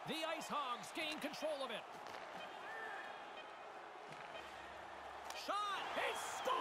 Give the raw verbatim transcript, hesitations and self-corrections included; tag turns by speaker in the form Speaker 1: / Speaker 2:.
Speaker 1: The Ice Hogs gain control of it. Shot! He scores!